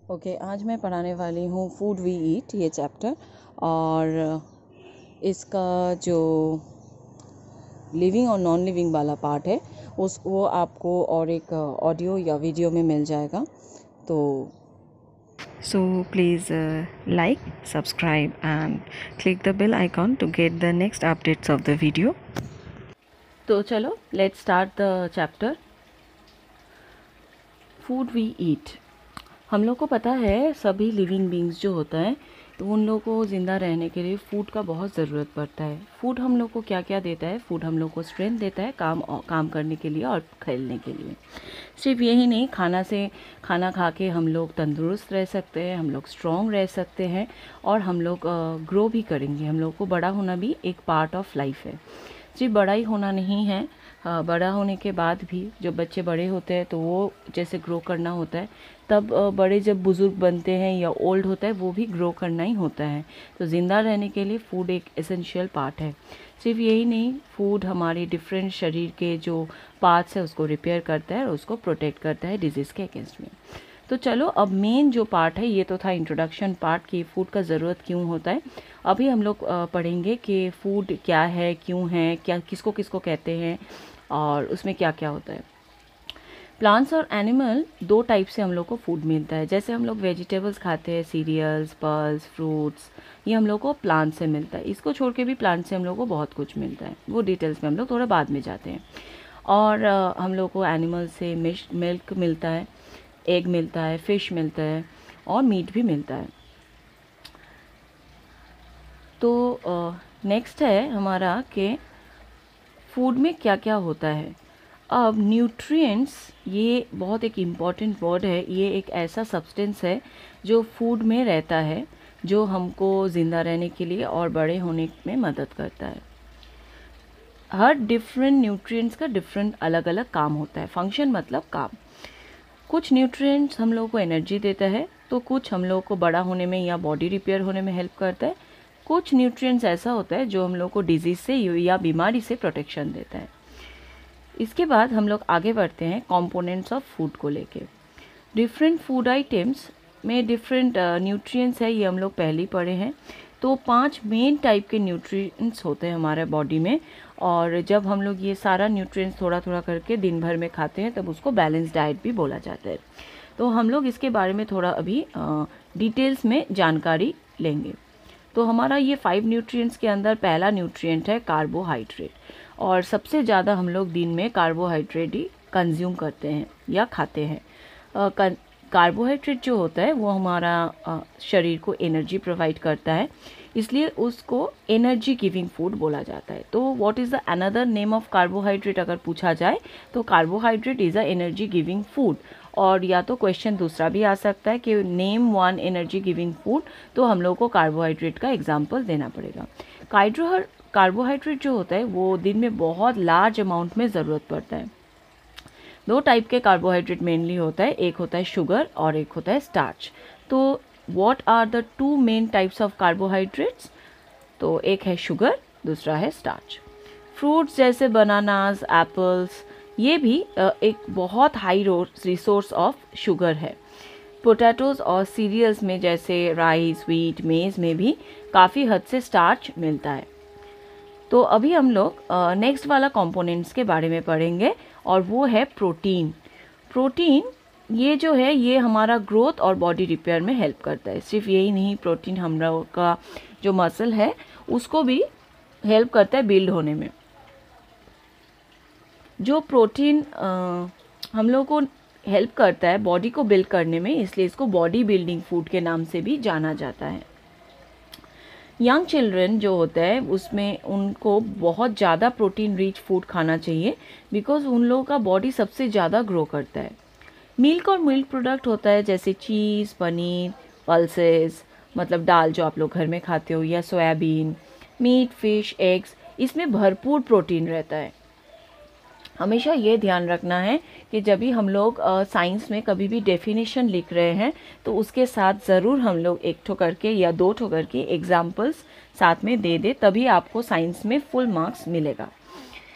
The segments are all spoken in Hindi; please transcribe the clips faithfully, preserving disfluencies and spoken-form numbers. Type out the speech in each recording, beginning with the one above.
ओके okay, आज मैं पढ़ाने वाली हूँ फूड वी ईट ये चैप्टर, और इसका जो लिविंग और नॉन लिविंग वाला पार्ट है उस वो आपको और एक ऑडियो या वीडियो में मिल जाएगा। तो So please uh, like, subscribe and click the bell icon to get the next updates of the video. तो चलो let's start the chapter food we eat. हम लोग को पता है सभी लिविंग बींग्स जो होता है तो उन लोगों को ज़िंदा रहने के लिए फ़ूड का बहुत ज़रूरत पड़ता है। फ़ूड हम लोग को क्या क्या देता है? फ़ूड हम लोग को स्ट्रेंथ देता है काम काम करने के लिए और खेलने के लिए। सिर्फ यही नहीं, खाना से खाना खा के हम लोग तंदुरुस्त रह सकते हैं, हम लोग स्ट्रॉन्ग रह सकते हैं और हम लोग ग्रो भी करेंगे। हम लोग को बड़ा होना भी एक पार्ट ऑफ लाइफ है। सिर्फ बड़ा ही होना नहीं है, बड़ा होने के बाद भी जब बच्चे बड़े होते हैं तो वो जैसे ग्रो करना होता है, तब बड़े जब बुज़ुर्ग बनते हैं या ओल्ड होता है वो भी ग्रो करना ही होता है। तो ज़िंदा रहने के लिए फ़ूड एक एसेंशियल पार्ट है। सिर्फ यही नहीं, फूड हमारे डिफरेंट शरीर के जो पार्ट्स है उसको रिपेयर करता है और उसको प्रोटेक्ट करता है डिजीज़ के अगेंस्ट में। तो चलो अब मेन जो पार्ट है, ये तो था इंट्रोडक्शन पार्ट कि फ़ूड का ज़रूरत क्यों होता है। अभी हम लोग पढ़ेंगे कि फ़ूड क्या है, क्यों है, क्या किसको किसको कहते हैं और उसमें क्या क्या होता है। प्लांट्स और एनिमल दो टाइप से हम लोग को फूड मिलता है। जैसे हम लोग वेजिटेबल्स खाते हैं, सीरियल्स, पल्स, फ्रूट्स, ये हम लोग को प्लांट से मिलता है। इसको छोड़ के भी प्लांट से हम लोग को बहुत कुछ मिलता है, वो डिटेल्स में हम लोग थोड़ा बाद में जाते हैं। और uh, हम लोग को एनिमल से मिल्क मिलता है, एग मिलता है, फिश मिलता है और मीट भी मिलता है। तो नेक्स्ट uh, है हमारा कि फूड में क्या क्या होता है। अब न्यूट्रिएंट्स, ये बहुत एक इम्पॉर्टेंट वर्ड है। ये एक ऐसा सब्सटेंस है जो फूड में रहता है, जो हमको ज़िंदा रहने के लिए और बड़े होने में मदद करता है। हर डिफरेंट न्यूट्रिएंट्स का डिफरेंट अलग अलग काम होता है। फंक्शन मतलब काम। कुछ न्यूट्रिएंट्स हम लोगों को एनर्जी देता है, तो कुछ हम लोगों को बड़ा होने में या बॉडी रिपेयर होने में हेल्प करता है। कुछ न्यूट्रिएंट्स ऐसा होता है जो हम लोग को डिजीज़ से या बीमारी से प्रोटेक्शन देता है। इसके बाद हम लोग आगे बढ़ते हैं कंपोनेंट्स ऑफ फूड को लेके। डिफरेंट फूड आइटम्स में डिफरेंट न्यूट्रिएंट्स है, ये हम लोग पहले ही पढ़े हैं। तो पांच मेन टाइप के न्यूट्रिएंट्स होते हैं हमारे बॉडी में, और जब हम लोग ये सारा न्यूट्रिएंट्स थोड़ा थोड़ा करके दिन भर में खाते हैं तब उसको बैलेंस डाइट भी बोला जाता है। तो हम लोग इसके बारे में थोड़ा अभी डिटेल्स में जानकारी लेंगे। तो हमारा ये फाइव न्यूट्रिएंट्स के अंदर पहला न्यूट्रिएंट है कार्बोहाइड्रेट, और सबसे ज़्यादा हम लोग दिन में कार्बोहाइड्रेट ही कंज्यूम करते हैं या खाते हैं। कार्बोहाइड्रेट जो होता है वो हमारा आ, शरीर को एनर्जी प्रोवाइड करता है, इसलिए उसको एनर्जी गिविंग फूड बोला जाता है। तो what is the another name of carbohydrate अगर पूछा जाए तो carbohydrate is a energy giving food. और या तो क्वेश्चन दूसरा भी आ सकता है कि name one energy giving food, तो हम लोग को कार्बोहाइड्रेट का एग्जाम्पल देना पड़ेगा। कार्बो कार्बोहाइड्रेट जो होता है वो दिन में बहुत लार्ज अमाउंट में ज़रूरत पड़ता है। दो टाइप के कार्बोहाइड्रेट मेनली होता है, एक होता है शुगर और एक होता है स्टार्च। तो what are the two main types of carbohydrates? तो एक है शुगर, दूसरा है स्टार्च। फ्रूट्स जैसे बनानास, एप्पल्स, ये भी एक बहुत हाई रिसोर्स ऑफ शुगर है। पोटैटोज़ और सीरियल्स में जैसे राइस, व्हीट, मेज़ में भी काफ़ी हद से स्टार्च मिलता है। तो अभी हम लोग नेक्स्ट वाला कंपोनेंट्स के बारे में पढ़ेंगे, और वो है प्रोटीन। प्रोटीन ये जो है ये हमारा ग्रोथ और बॉडी रिपेयर में हेल्प करता है। सिर्फ यही नहीं, प्रोटीन हम लोग का जो मसल है उसको भी हेल्प करता है बिल्ड होने में। जो प्रोटीन आ, हम लोग को हेल्प करता है बॉडी को बिल्ड करने में, इसलिए इसको बॉडी बिल्डिंग फूड के नाम से भी जाना जाता है। यंग चिल्ड्रन जो होता है उसमें उनको बहुत ज़्यादा प्रोटीन रिच फूड खाना चाहिए, बिकॉज उन लोगों का बॉडी सबसे ज़्यादा ग्रो करता है। मिल्क और मिल्क प्रोडक्ट होता है जैसे चीज़, पनीर, पल्सेस मतलब दाल जो आप लोग घर में खाते हो, या सोयाबीन, मीट, फिश, एग्स, इसमें भरपूर प्रोटीन रहता है। हमेशा ये ध्यान रखना है कि जब भी हम लोग साइंस में कभी भी डेफिनेशन लिख रहे हैं तो उसके साथ ज़रूर हम लोग एक ठो करके या दो ठो करके एग्जाम्पल्स साथ में दे दे, तभी आपको साइंस में फुल मार्क्स मिलेगा।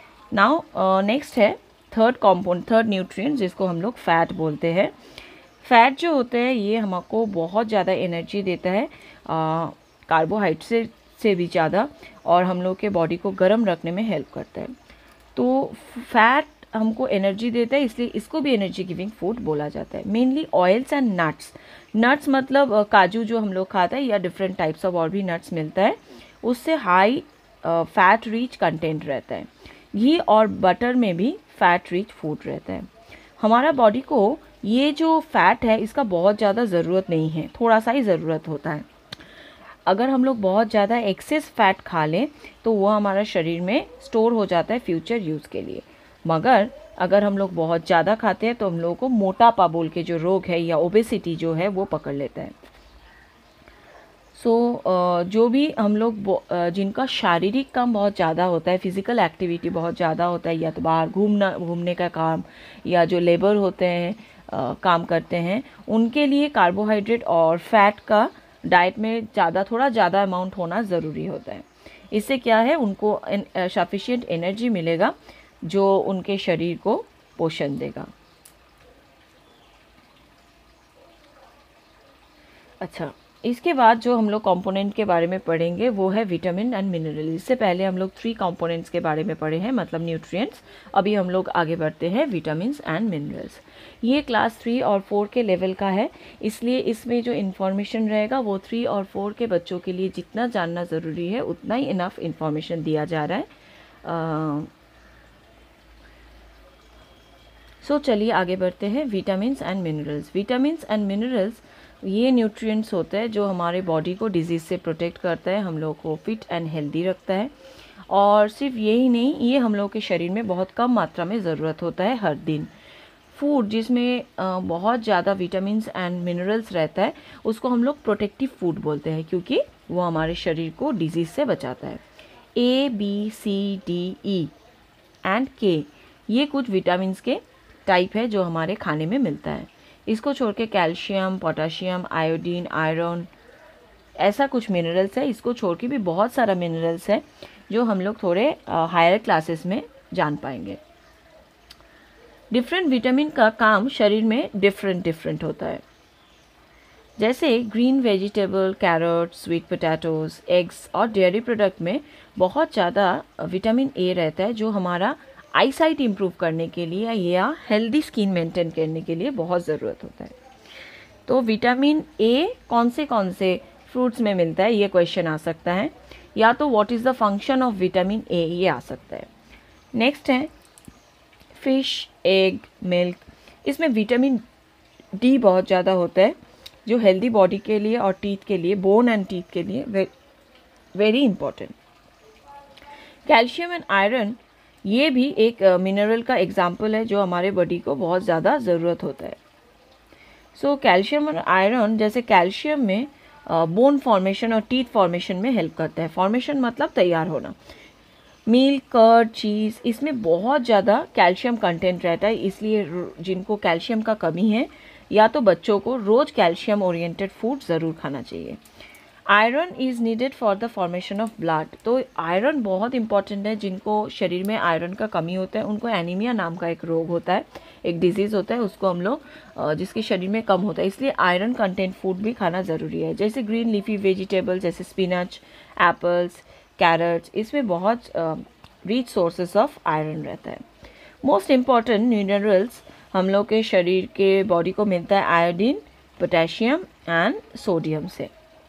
नाउ नेक्स्ट है थर्ड कंपाउंड, थर्ड न्यूट्रिएंट जिसको हम लोग फैट बोलते हैं। फैट जो होता है ये हमको बहुत ज़्यादा एनर्जी देता है कार्बोहाइड्रेट से से भी ज़्यादा, और हम लोग के बॉडी को गर्म रखने में हेल्प करता है। तो फैट हमको एनर्जी देता है, इसलिए इसको भी एनर्जी गिविंग फूड बोला जाता है। Mainly oils and nuts, nuts मतलब काजू जो हम लोग खाते हैं, या डिफरेंट टाइप्स ऑफ और भी नट्स मिलता है, उससे हाई फैट रिच कंटेंट रहता है। घी और बटर में भी फैट रिच फूड रहता है। हमारा बॉडी को ये जो फैट है इसका बहुत ज़्यादा ज़रूरत नहीं है, थोड़ा सा ही ज़रूरत होता है। अगर हम लोग बहुत ज़्यादा एक्सेस फैट खा लें तो वो हमारा शरीर में स्टोर हो जाता है फ्यूचर यूज़ के लिए। मगर अगर हम लोग बहुत ज़्यादा खाते हैं तो हम लोगों को मोटापा बोल के जो रोग है या ओबेसिटी जो है वो पकड़ लेता है। सो so, जो भी हम लोग जिनका शारीरिक काम बहुत ज़्यादा होता है, फिज़िकल एक्टिविटी बहुत ज़्यादा होता है, या तो बाहर घूमना घूमने का काम, या जो लेबर होते हैं आ, काम करते हैं, उनके लिए कार्बोहाइड्रेट और फैट का डाइट में ज़्यादा थोड़ा ज़्यादा अमाउंट होना ज़रूरी होता है। इससे क्या है, उनको सफिशिएंट एनर्जी मिलेगा जो उनके शरीर को पोषण देगा। अच्छा, इसके बाद जो हम लोग कंपोनेंट के बारे में पढ़ेंगे वो है विटामिन एंड मिनरल। इससे पहले हम लोग थ्री कंपोनेंट्स के बारे में पढ़े हैं, मतलब न्यूट्रिएंट्स। अभी हम लोग आगे बढ़ते हैं विटामिन्स एंड मिनरल्स। ये क्लास थ्री और फोर के लेवल का है, इसलिए इसमें जो इन्फॉर्मेशन रहेगा वो थ्री और फोर के बच्चों के लिए जितना जानना ज़रूरी है उतना ही इनफ इन्फॉर्मेशन दिया जा रहा है। सो so, चलिए आगे बढ़ते हैं। Vitamins and minerals. Vitamins and minerals ये न्यूट्रिएंट्स होते हैं जो हमारे बॉडी को डिजीज़ से प्रोटेक्ट करता है, हम लोग को फिट एंड हेल्दी रखता है। और सिर्फ यही नहीं, ये हम लोग के शरीर में बहुत कम मात्रा में ज़रूरत होता है हर दिन। फूड जिसमें बहुत ज़्यादा विटामिन्स एंड मिनरल्स रहता है उसको हम लोग प्रोटेक्टिव फूड बोलते हैं, क्योंकि वो हमारे शरीर को डिजीज़ से बचाता है। A B C D E and K ये कुछ विटामिन्स के टाइप है जो हमारे खाने में मिलता है। इसको छोड़ के कैल्शियम, पोटाशियम, आयोडीन, आयरन, ऐसा कुछ मिनरल्स है। इसको छोड़ के भी बहुत सारा मिनरल्स है जो हम लोग थोड़े हायर क्लासेस में जान पाएंगे। डिफरेंट विटामिन का काम शरीर में डिफरेंट डिफरेंट होता है। जैसे green vegetable, carrot, sweet potatoes, eggs और डेयरी प्रोडक्ट में बहुत ज़्यादा विटामिन ए रहता है जो हमारा आई साइट इम्प्रूव करने के लिए या हेल्दी स्किन मेंटेन करने के लिए बहुत ज़रूरत होता है। तो विटामिन ए कौन से कौन से फ्रूट्स में मिलता है ये क्वेश्चन आ सकता है, या तो what is the function of vitamin A ये आ सकता है। नेक्स्ट है फिश, एग, मिल्क। इसमें विटामिन डी बहुत ज़्यादा होता है जो हेल्दी बॉडी के लिए और टीथ के लिए, बोन एंड टीथ के लिए very important. Calcium and iron ये भी एक मिनरल का एग्जाम्पल है जो हमारे बॉडी को बहुत ज़्यादा ज़रूरत होता है। सो कैल्शियम और आयरन, जैसे कैल्शियम में बोन फॉर्मेशन और टीथ फॉर्मेशन में हेल्प करता है। फॉर्मेशन मतलब तैयार होना। मिल्क, कर्ड, चीज़, इसमें बहुत ज़्यादा कैल्शियम कंटेंट रहता है, इसलिए जिनको कैल्शियम का कमी है या तो बच्चों को रोज़ कैल्शियम ओरिएंटेड फूड ज़रूर खाना चाहिए। Iron is needed for the formation of blood. तो आयरन बहुत इंपॉर्टेंट है। जिनको शरीर में आयरन का कमी होता है उनको एनीमिया नाम का एक रोग होता है, एक डिजीज़ होता है, उसको हम लोग जिसके शरीर में कम होता है, इसलिए आयरन कंटेंट फूड भी खाना ज़रूरी है। जैसे ग्रीन लीफी वेजिटेबल जैसे स्पिनच, एप्पल्स, कैरेट्स, इसमें बहुत रिच सोर्सेस ऑफ आयरन रहता है। मोस्ट इम्पॉर्टेंट मिनरल्स हम लोग के शरीर के बॉडी को मिलता है आयोडीन, पोटेशियम एंड सोडियम से।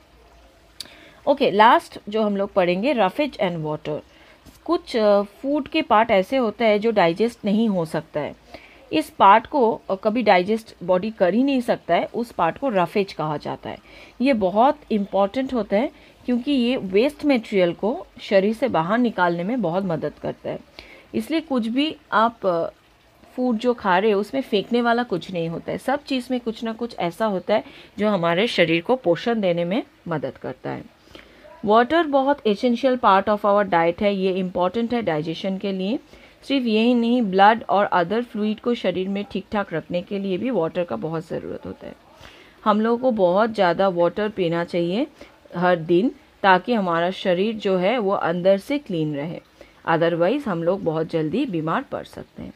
ओके okay, लास्ट जो हम लोग पढ़ेंगे रफेज एंड वाटर। कुछ फूड के पार्ट ऐसे होता है जो डाइजेस्ट नहीं हो सकता है, इस पार्ट को कभी डाइजेस्ट बॉडी कर ही नहीं सकता है, उस पार्ट को रफेज कहा जाता है। ये बहुत इम्पॉर्टेंट होता है क्योंकि ये वेस्ट मटेरियल को शरीर से बाहर निकालने में बहुत मदद करता है। इसलिए कुछ भी आप फूड जो खा रहे हो उसमें फेंकने वाला कुछ नहीं होता है, सब चीज़ में कुछ ना कुछ ऐसा होता है जो हमारे शरीर को पोषण देने में मदद करता है। वाटर बहुत essential part of our diet है, ये इम्पॉर्टेंट है डाइजेशन के लिए। सिर्फ यही नहीं, ब्लड और अदर फ्लूइड को शरीर में ठीक ठाक रखने के लिए भी वाटर का बहुत ज़रूरत होता है। हम लोगों को बहुत ज़्यादा वाटर पीना चाहिए हर दिन, ताकि हमारा शरीर जो है वो अंदर से क्लीन रहे, अदरवाइज़ हम लोग बहुत जल्दी बीमार पड़ सकते हैं।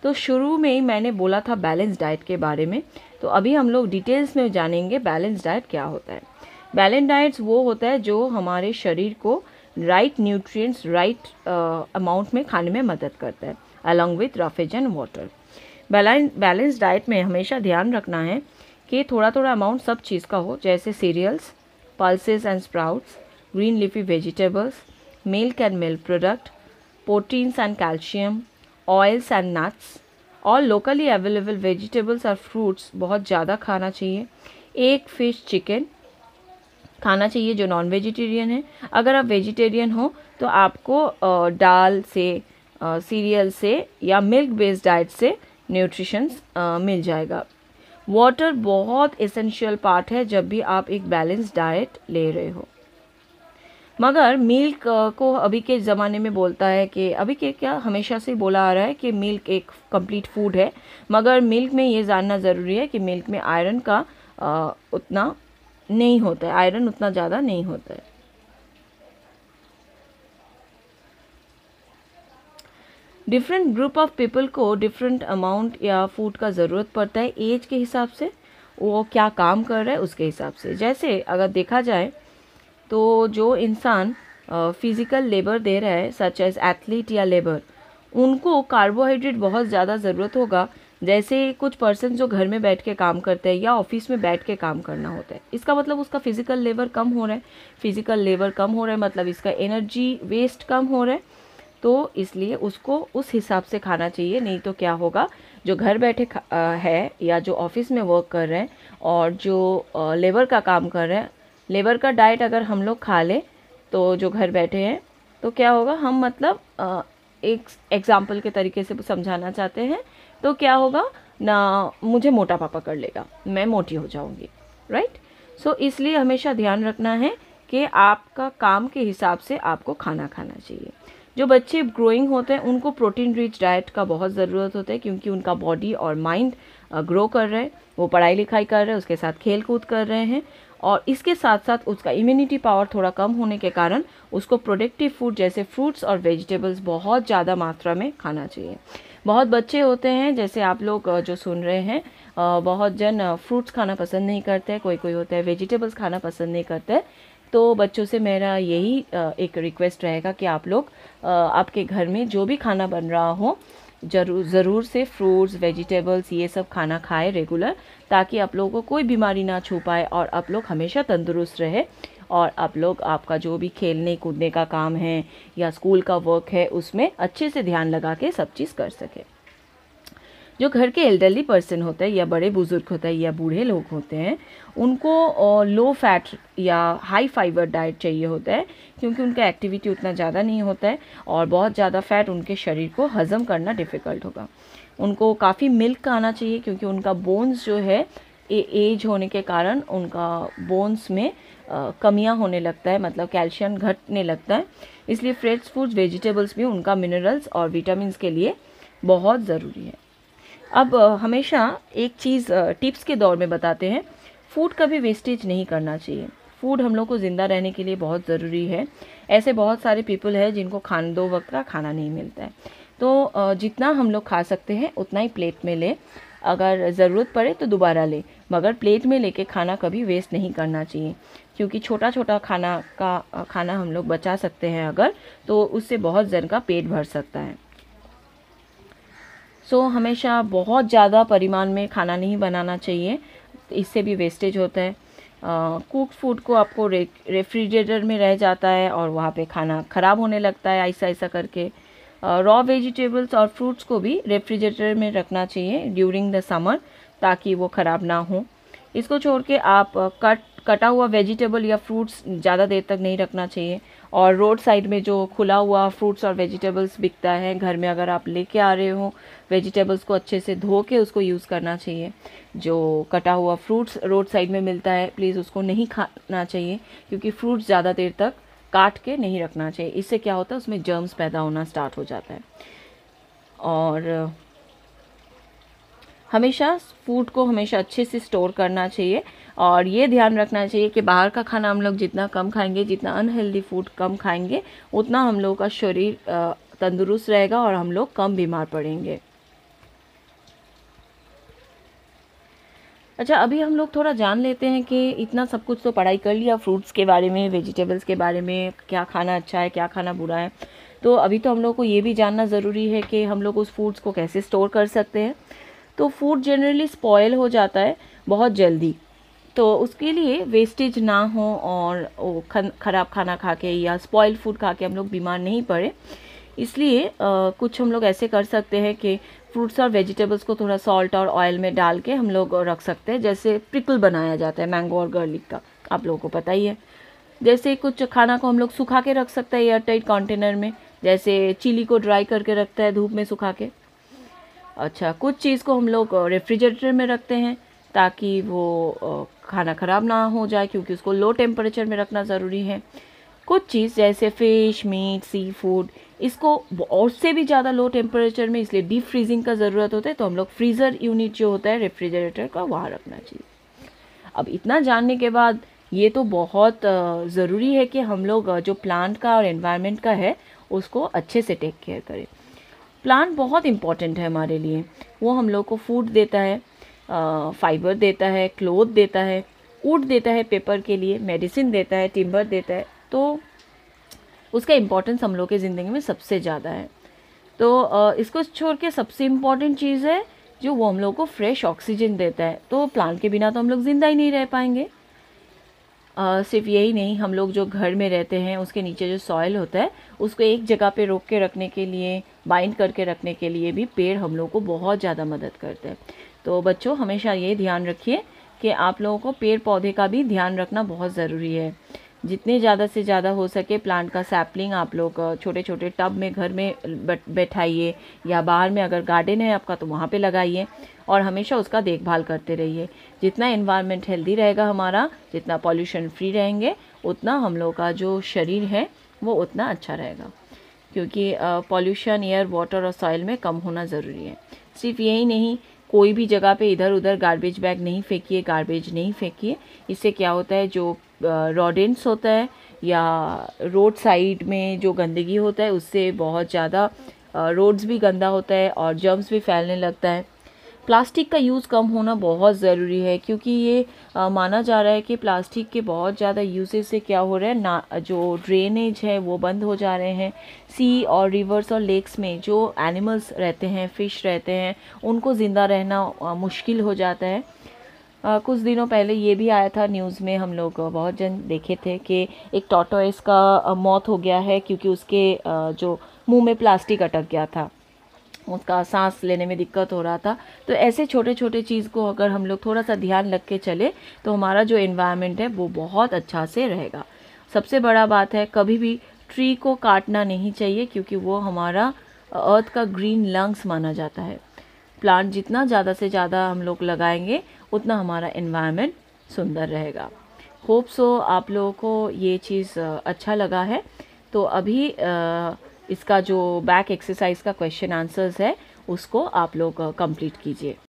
तो शुरू में ही मैंने बोला था बैलेंस डाइट के बारे में, तो अभी हम लोग डिटेल्स में जानेंगे बैलेंस डाइट क्या होता है। बैलेंस डाइट्स वो होता है जो हमारे शरीर को राइट न्यूट्रिएंट्स राइट अमाउंट में खाने में मदद करता है along with roughage and water. Balance diet में हमेशा ध्यान रखना है कि थोड़ा थोड़ा अमाउंट सब चीज़ का हो, जैसे cereals, pulses and sprouts, green leafy vegetables, milk and milk product, proteins and calcium, oils and nuts और लोकली अवेलेबल वेजिटेबल्स और फ्रूट्स बहुत ज़्यादा खाना चाहिए। एक फिश चिकन खाना चाहिए जो नॉन वेजिटेरियन है। अगर आप वेजिटेरियन हो तो आपको अ, दाल से, सीरियल से या मिल्क बेस्ड डाइट से न्यूट्रिशंस मिल जाएगा। वाटर बहुत एसेंशियल पार्ट है जब भी आप एक बैलेंस डाइट ले रहे हो। मगर मिल्क को अभी के ज़माने में बोलता है कि अभी के क्या हमेशा से बोला आ रहा है कि मिल्क एक कंप्लीट फूड है, मगर मिल्क में ये जानना ज़रूरी है कि मिल्क में आयरन का आ, उतना नहीं होता है, आयरन उतना ज़्यादा नहीं होता है। डिफरेंट ग्रुप ऑफ पीपल को डिफरेंट अमाउंट या फूड का ज़रूरत पड़ता है, एज के हिसाब से, वो क्या काम कर रहा है उसके हिसाब से। जैसे अगर देखा जाए तो जो इंसान फिज़िकल लेबर दे रहा है सच एज एथलीट या लेबर, उनको कार्बोहाइड्रेट बहुत ज़्यादा ज़रूरत होगा। जैसे कुछ पर्सन जो घर में बैठ के काम करते हैं या ऑफिस में बैठ के काम करना होता है, इसका मतलब उसका फिज़िकल लेबर कम हो रहा है। फिज़िकल लेबर कम हो रहा है मतलब इसका एनर्जी वेस्ट कम हो रहा है, तो इसलिए उसको उस हिसाब से खाना चाहिए। नहीं तो क्या होगा, जो घर बैठे है या जो ऑफिस में वर्क कर रहे हैं और जो लेबर का काम कर रहे हैं, लेबर का डाइट अगर हम लोग खा लें तो जो घर बैठे हैं, तो क्या होगा, हम मतलब आ, एक एग्जाम्पल के तरीके से समझाना चाहते हैं, तो क्या होगा ना, मुझे मोटापा पकड़ लेगा, मैं मोटी हो जाऊंगी, राइट। सो इसलिए हमेशा ध्यान रखना है कि आपका काम के हिसाब से आपको खाना खाना चाहिए। जो बच्चे ग्रोइंग होते हैं उनको प्रोटीन रिच डाइट का बहुत ज़रूरत होता है, क्योंकि उनका बॉडी और माइंड ग्रो कर रहे हैं, वो पढ़ाई लिखाई कर रहे हैं, उसके साथ खेल कूद कर रहे हैं, और इसके साथ साथ उसका इम्यूनिटी पावर थोड़ा कम होने के कारण उसको प्रोडक्टिव फूड जैसे फ्रूट्स और वेजिटेबल्स बहुत ज़्यादा मात्रा में खाना चाहिए। बहुत बच्चे होते हैं, जैसे आप लोग जो सुन रहे हैं, बहुत जन फ्रूट्स खाना पसंद नहीं करते, कोई कोई होता है वेजिटेबल्स खाना पसंद नहीं करते। तो बच्चों से मेरा यही एक रिक्वेस्ट रहेगा कि आप लोग आपके घर में जो भी खाना बन रहा हो, जरूर ज़रूर से फ्रूट्स वेजिटेबल्स ये सब खाना खाएं रेगुलर, ताकि आप लोगों को कोई बीमारी ना छू पाए और आप लोग हमेशा तंदुरुस्त रहे, और आप लोग आपका जो भी खेलने कूदने का काम है या स्कूल का वर्क है उसमें अच्छे से ध्यान लगा के सब चीज़ कर सके। जो घर के एल्डरली पर्सन होते हैं या बड़े बुजुर्ग होते हैं या बूढ़े लोग होते हैं, उनको लो फैट या हाई फाइबर डाइट चाहिए होता है, क्योंकि उनका एक्टिविटी उतना ज़्यादा नहीं होता है और बहुत ज़्यादा फैट उनके शरीर को हज़म करना डिफ़िकल्ट होगा। उनको काफ़ी मिल्क आना चाहिए, क्योंकि उनका बोन्स जो है एज होने के कारण उनका बोन्स में कमियां होने लगता है, मतलब कैल्शियम घटने लगता है। इसलिए फ्रेश फूड्स वेजिटेबल्स भी उनका मिनरल्स और विटामिन्स के लिए बहुत ज़रूरी है। अब हमेशा एक चीज़ टिप्स के दौर में बताते हैं, फूड कभी वेस्टेज नहीं करना चाहिए। फूड हम लोग को ज़िंदा रहने के लिए बहुत ज़रूरी है। ऐसे बहुत सारे पीपल हैं जिनको खाना दो वक्त का खाना नहीं मिलता है, तो जितना हम लोग खा सकते हैं उतना ही प्लेट में ले, अगर ज़रूरत पड़े तो दोबारा ले, मगर प्लेट में लेके खाना कभी वेस्ट नहीं करना चाहिए, क्योंकि छोटा छोटा खाना का खाना हम लोग बचा सकते हैं अगर, तो उससे बहुत जन का पेट भर सकता है। सो so, हमेशा बहुत ज़्यादा परिमाण में खाना नहीं बनाना चाहिए, इससे भी वेस्टेज होता है। कुक फूड को आपको रे, रेफ्रिजरेटर में रह जाता है और वहाँ पे खाना ख़राब होने लगता है ऐसा ऐसा करके। रॉ वेजिटेबल्स और फ्रूट्स को भी रेफ्रिजरेटर में रखना चाहिए ड्यूरिंग द समर, ताकि वो ख़राब ना हो। इसको छोड़ के आप कट कटा हुआ वेजिटेबल या फ्रूट्स ज़्यादा देर तक नहीं रखना चाहिए। और रोड साइड में जो खुला हुआ फ्रूट्स और वेजिटेबल्स बिकता है, घर में अगर आप लेके आ रहे हो वेजिटेबल्स को अच्छे से धो के उसको यूज़ करना चाहिए। जो कटा हुआ फ्रूट्स रोड साइड में मिलता है प्लीज़ उसको नहीं खाना चाहिए, क्योंकि फ्रूट्स ज़्यादा देर तक काट के नहीं रखना चाहिए। इससे क्या होता है, उसमें जर्म्स पैदा होना स्टार्ट हो जाता है। और हमेशा फूड को हमेशा अच्छे से स्टोर करना चाहिए, और ये ध्यान रखना चाहिए कि बाहर का खाना हम लोग जितना कम खाएंगे, जितना अनहेल्दी फूड कम खाएंगे, उतना हम लोग का शरीर तंदुरुस्त रहेगा और हम लोग कम बीमार पड़ेंगे। अच्छा, अभी हम लोग थोड़ा जान लेते हैं कि इतना सब कुछ तो पढ़ाई कर लिया फ्रूट्स के बारे में, वेजिटेबल्स के बारे में, क्या खाना अच्छा है क्या खाना बुरा है। तो अभी तो हम लोग को ये भी जानना ज़रूरी है कि हम लोग उस फूड्स को कैसे स्टोर कर सकते हैं। तो फूड जनरली स्पॉयल हो जाता है बहुत जल्दी, तो उसके लिए वेस्टेज ना हो और वो खन ख़राब खाना खा के या स्पॉइल फूड खा के हम लोग बीमार नहीं पड़े, इसलिए अ, कुछ हम लोग ऐसे कर सकते हैं कि फ्रूट्स और वेजिटेबल्स को थोड़ा सॉल्ट और ऑयल में डाल के हम लोग रख सकते हैं। जैसे पिकल बनाया जाता है मैंगो और गार्लिक का, आप लोगों को पता ही है। जैसे कुछ खाना को हम लोग सुखा के रख सकते हैं एयर टाइट कंटेनर में, जैसे चिली को ड्राई करके रखता है धूप में सुखा के। अच्छा, कुछ चीज़ को हम लोग रेफ्रिजरेटर में रखते हैं ताकि वो अ, खाना ख़राब ना हो जाए, क्योंकि उसको लो टेम्परेचर में रखना ज़रूरी है। कुछ चीज़ जैसे फ़िश, मीट, सी फूड, इसको और से भी ज़्यादा लो टेम्परेचर में इसलिए डीप फ्रीजिंग का ज़रूरत होता है, तो हम लोग फ्रीज़र यूनिट जो होता है रेफ्रिजरेटर का वहाँ रखना चाहिए। अब इतना जानने के बाद ये तो बहुत ज़रूरी है कि हम लोग अ, जो प्लांट का और एनवायरनमेंट का है उसको अच्छे से टेक केयर करें। प्लांट बहुत इम्पॉर्टेंट है हमारे लिए, वो हम लोग को फूड देता है, फाइबर देता है, क्लोथ देता है, वुड देता है पेपर के लिए, मेडिसिन देता है, टिम्बर देता है, तो उसका इम्पोर्टेंस हम लोग की ज़िंदगी में सबसे ज़्यादा है। तो अ, इसको छोड़ के सबसे इम्पॉर्टेंट चीज़ है जो वो हम लोग को फ्रेश ऑक्सीजन देता है, तो प्लांट के बिना तो हम लोग ज़िंदा ही नहीं रह पाएंगे। अ, सिर्फ यही नहीं, हम लोग जो घर में रहते हैं उसके नीचे जो सॉइल होता है उसको एक जगह पे रोक के रखने के लिए, बाइंड करके रखने के लिए भी पेड़ हम लोग को बहुत ज़्यादा मदद करते हैं। तो बच्चों, हमेशा ये ध्यान रखिए कि आप लोगों को पेड़ पौधे का भी ध्यान रखना बहुत ज़रूरी है। जितने ज़्यादा से ज़्यादा हो सके प्लांट का सैपलिंग आप लोग छोटे छोटे टब में घर में बैठ- बैठाइए, या बाहर में अगर गार्डन है आपका तो वहाँ पे लगाइए, और हमेशा उसका देखभाल करते रहिए। जितना एनवायरनमेंट हेल्दी रहेगा हमारा, जितना पॉल्यूशन फ्री रहेंगे, उतना हम लोग का जो शरीर है वो उतना अच्छा रहेगा। क्योंकि पॉल्यूशन एयर, वाटर और सॉइल में कम होना ज़रूरी है। सिर्फ यही नहीं, कोई भी जगह पे इधर उधर गार्बेज बैग नहीं फेंकिए, गार्बेज नहीं फेंकिए। इससे क्या होता है, जो रोडेंट्स होता है या रोड साइड में जो गंदगी होता है उससे बहुत ज़्यादा रोड्स भी गंदा होता है और जर्म्स भी फैलने लगता है। प्लास्टिक का यूज़ कम होना बहुत ज़रूरी है, क्योंकि ये आ, माना जा रहा है कि प्लास्टिक के बहुत ज़्यादा यूसेज से क्या हो रहा है ना, जो ड्रेनेज है वो बंद हो जा रहे हैं। सी और रिवर्स और लेक्स में जो एनिमल्स रहते हैं, फ़िश रहते हैं, उनको ज़िंदा रहना आ, मुश्किल हो जाता है। आ, कुछ दिनों पहले ये भी आया था न्यूज़ में, हम लोग बहुत जन देखे थे कि एक टॉर्टोइस का आ, मौत हो गया है क्योंकि उसके आ, जो मुंह में प्लास्टिक अटक गया था, उसका सांस लेने में दिक्कत हो रहा था। तो ऐसे छोटे छोटे चीज़ को अगर हम लोग थोड़ा सा ध्यान रख के चले तो हमारा जो एनवायरनमेंट है वो बहुत अच्छा से रहेगा। सबसे बड़ा बात है, कभी भी ट्री को काटना नहीं चाहिए, क्योंकि वो हमारा अर्थ का ग्रीन लंग्स माना जाता है। प्लांट जितना ज़्यादा से ज़्यादा हम लोग लगाएंगे उतना हमारा एनवायरनमेंट सुंदर रहेगा। होप सो आप लोगों को ये चीज़ अच्छा लगा है। तो अभी अ, इसका जो बैक एक्सरसाइज का क्वेश्चन आंसर्स है उसको आप लोग कंप्लीट कीजिए।